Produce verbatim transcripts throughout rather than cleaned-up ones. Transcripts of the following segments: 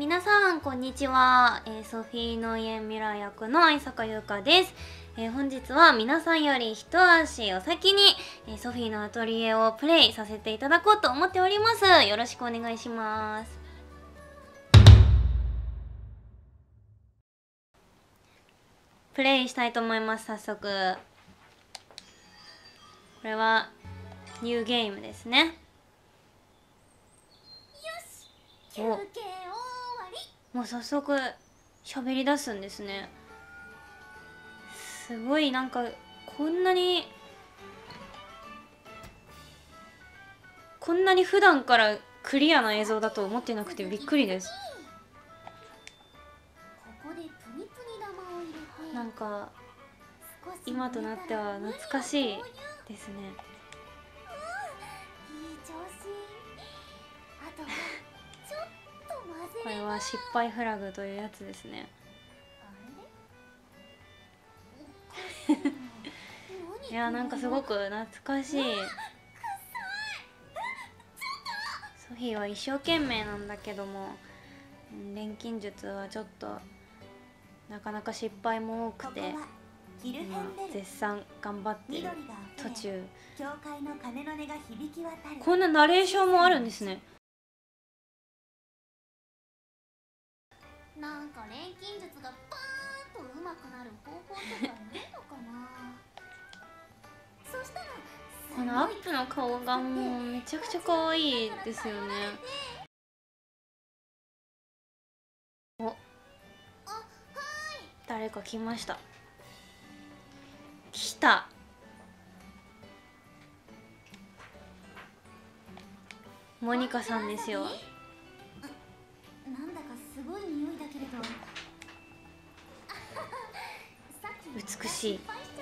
皆さんこんにちは、えー、ソフィーの家未来役の愛坂優香です。えー、本日は皆さんより一足お先に、えー、ソフィーのアトリエをプレイさせていただこうと思っております。よろしくお願いします。プレイしたいと思います。早速これはニューゲームですね。 休憩終わり。 もう早速喋り出すんですね。すごいなんかこんなにこんなに普段からクリアな映像だと思ってなくてびっくりです。 ここでプニプニ玉を入れて、 なんか今となっては懐かしいですね。 うん、いい調子。あとはちょっと混ぜこれれば。 は失敗フラグというやつですね。いやなんかすごく懐かしい。ソフィーは一生懸命なんだけども、錬金術はちょっとなかなか失敗も多くて、今絶賛頑張ってる途中。こんなナレーションもあるんですね。 なんか錬金術がバーンと上手くなる方法とかないのかな。そしたらこのアップの顔がもうめちゃくちゃ可愛いですよね。お、誰か来ました。来た。モニカさんですよ。 なんだかすごい匂いだけれど美しい。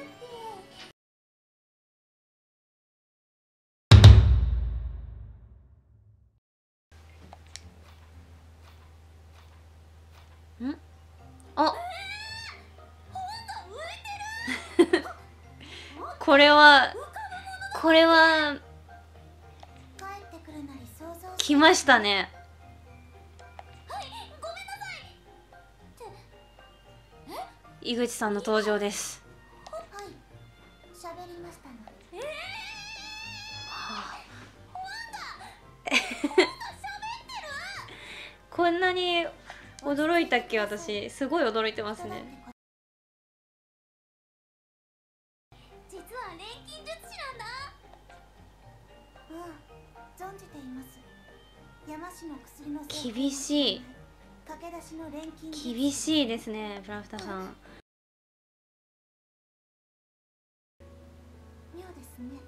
ん？あ、これはこれは来ましたね。井口さんの登場です。 はい、喋りましたの。えー、 はあ、こんなに驚いたっけ。私すごい驚いてますね。 実は錬金術師なんだ。うん、存じています。山氏の薬のせい。 厳しい。 駆け出しの錬金術師。 厳しいですね、プラフタさん。 妙ですね。ね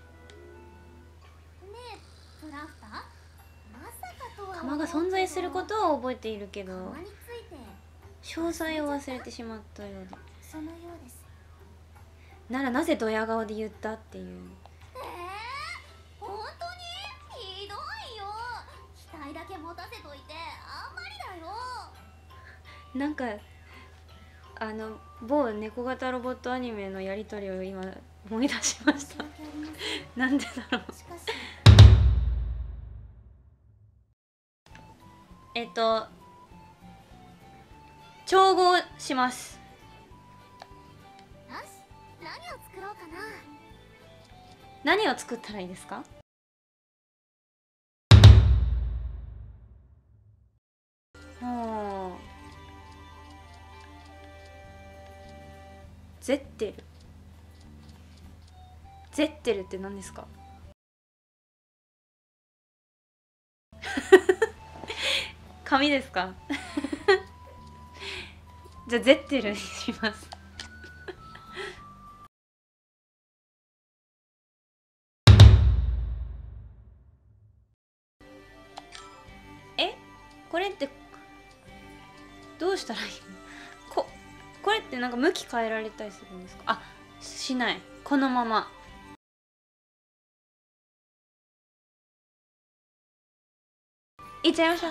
え、プラフタ、まさかとは。 釜が存在することを覚えているけど、 釜について詳細を忘れてしまったようで。 そのようです。 ならなぜドヤ顔で言ったっていう。 えー、本当にひどいよ。期待だけ持たせといてあんまりだよ。 なんかあの某猫型ロボットアニメのやり取りを今思い出しました。なんでだろう。えっと調合します。 よし、何を作ろうかな。 何を作ったらいいですか？もうゼッテルゼッテルって何ですか？紙ですか？じゃあゼッテルにします。え、これってどうしたらいいの？ここれってなんか向き変えられたりするんですか？あ、しない。このまま。いっちゃいましょう。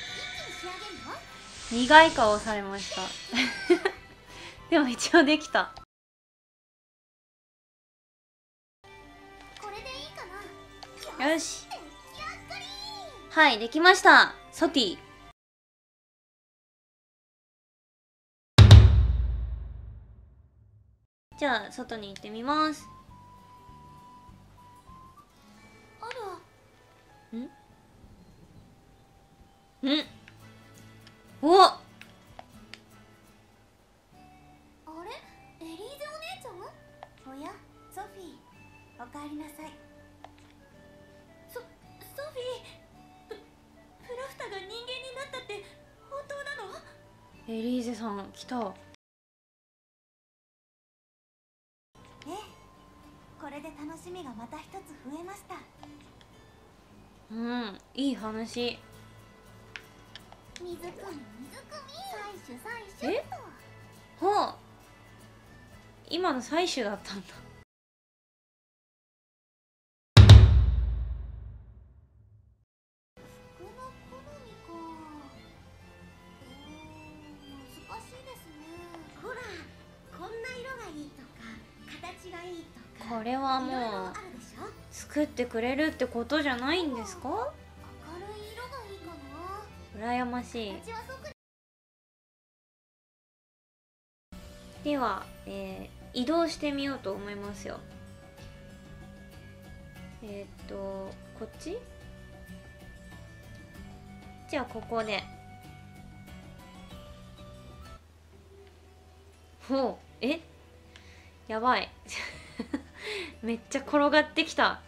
苦い顔をされました。でも一応できた。 これでいいかな。 よし。はい、できました。ソティ。 じゃあ外に行ってみます。 あら。 んんおっ、 あれ、エリーゼお姉ちゃん？おや、ソフィー、おかえりなさい。そ、ソフィー、プ、プラフタが人間になったって本当なの？ エリーゼさん来た。 ええ、これで楽しみがまた一つ増えました。 うん、いい話。 水汲み水汲み、採取採取っと。 ほう、今の採取だったんだ。 服の好みか。うーん、難しいですね。ほら、こんな色がいいとか形がいいとか、 これはもいろいろあうるでしょ。 作ってくれるってことじゃないんですか？ 明るい色がいいかな。 羨ましい。 形はそっくり。 では、えー、移動してみようと思いますよ。えー、っとこっち？じゃあここで。ほう、え、やばいめっちゃ転がってきた。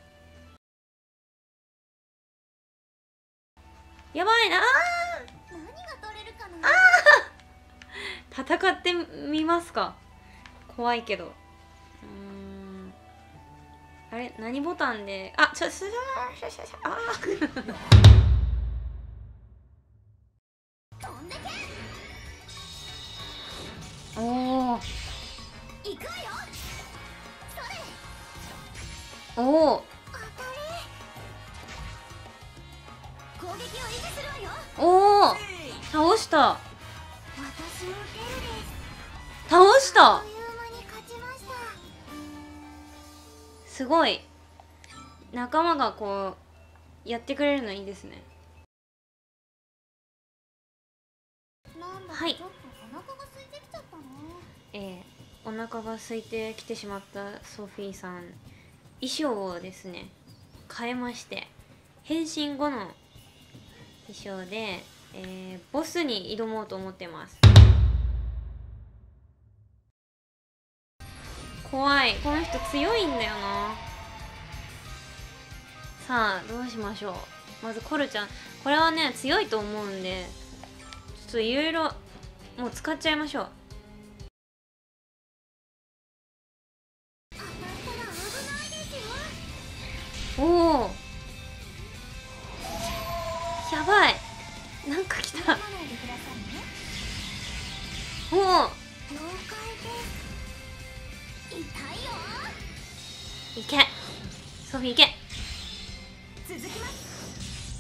やばいな。 何が取れるかな。 戦ってみますか。怖いけど。うーん、あれ何ボタンで、あ、ちょちょちょちょちょちょ、あ飛んでけ。 ーおー、 行くわよ。それ。 おー、 当たり。攻撃を維持するわよ。 おー、倒した。 私もテルです。 倒した。 あっという間に勝ちました。 すごい。仲間がこうやってくれるのいいですね。 なんだかはいちょっとお腹が空いてきちゃったな。 えー、お腹が空いてきてしまったソフィーさん、衣装をですね変えまして、変身後の衣装で、えー、ボスに挑もうと思ってます。怖い、この人強いんだよな。さあどうしましょう。まずコルちゃん、これはね強いと思うんで、ちょっといろいろもう使っちゃいましょう。 当たったら危ないですよ。 おお、やばい、なんか来た。 悩まないでくださいね。 おお、 了解です。痛いよ。 いけソフィー、いけ。 続きます。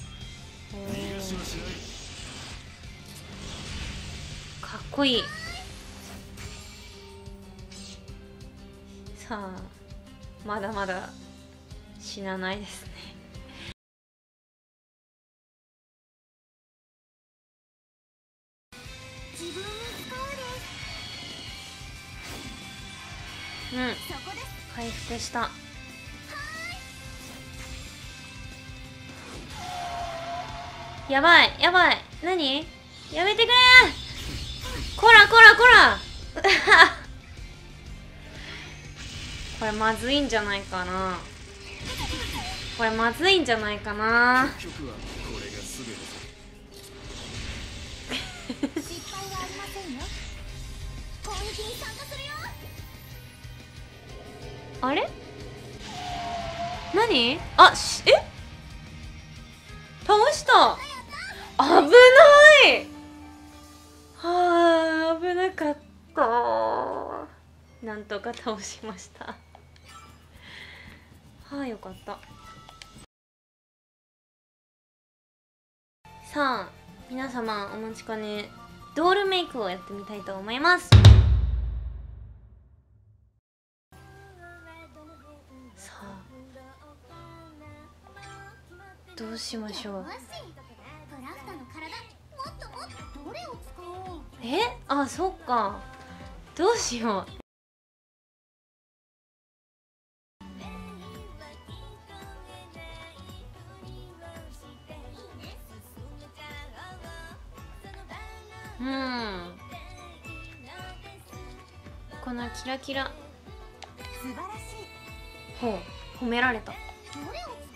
おー、かっこいい。さあまだまだ死なないですね。 自分に使うです。 うん、 そこです。 回復した。やばいやばい、何、やめてくれー、こらこらこらこれまずいんじゃないかな。これまずいんじゃないかな。 失敗はありませんよ。攻撃に参加するよ。 あれ、何、あし、え、倒した。危ない。はあ、危なかった。なんとか倒しました。はあ、よかった。さあ皆様お待ちかね、ドールメイクをやってみたいと思います。さあどうしましょう。 よし、プラフタの体、もっともっとどれを使おう。 え、あ、そっか、どうしよう。 このキラキラ。 素晴らしい。 ほう、褒められた。 どれを使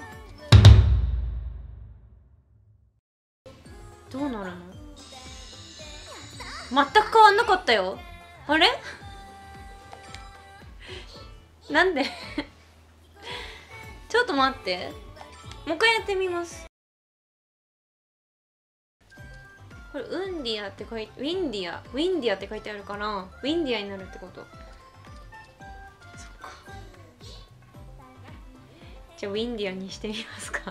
おう。 どうなるの？全く変わんなかったよ。あれなんでちょっと待って、もう一回やってみます。これウンディアって書いて、ウィンディアウィンディアって書いてあるから、ウィンディアになるってこと。そっか。じゃあウィンディアにしてみますか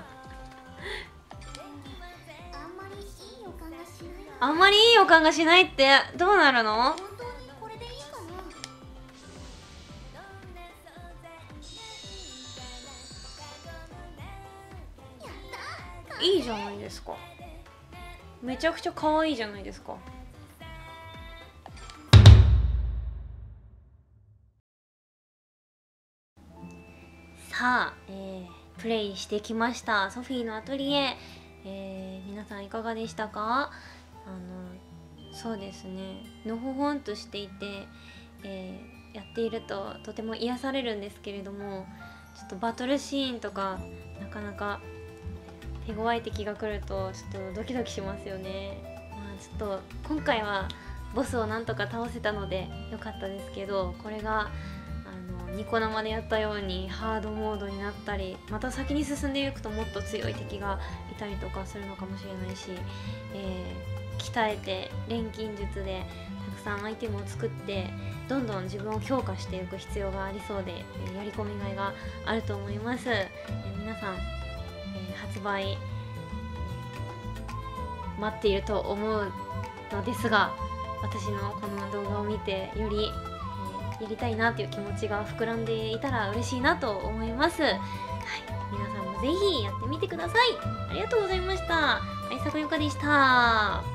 あんまりいい予感がしない。 あんまりいい予感がしないってどうなるの？ 本当にこれでいいかな。やった。 いいじゃないですか。めちゃくちゃ可愛いじゃないですか。さあ、えー、プレイしてきましたソフィーのアトリエ、えー、皆さんいかがでしたか？あのそうですね、のほほんとしていて、えー、やっているととても癒されるんですけれども、ちょっとバトルシーンとかなかなか手強い敵が来るとちょっとドキドキしますよね。まあちょっと今回はボスをなんとか倒せたので良かったですけど、これがあのニコ生でやったようにハードモードになったり、また先に進んでいくともっと強い敵がいたりとかするのかもしれないし、えー、鍛えて錬金術でたくさんアイテムを作ってどんどん自分を強化していく必要がありそうで、えー、やり込みがいがあると思います。えー、皆さん、えー、発売、えー、待っていると思うのですが、私のこの動画を見てより、えー、やりたいなという気持ちが膨らんでいたら嬉しいなと思います。はい、皆さんもぜひやってみてください。ありがとうございました。愛作ゆかでした。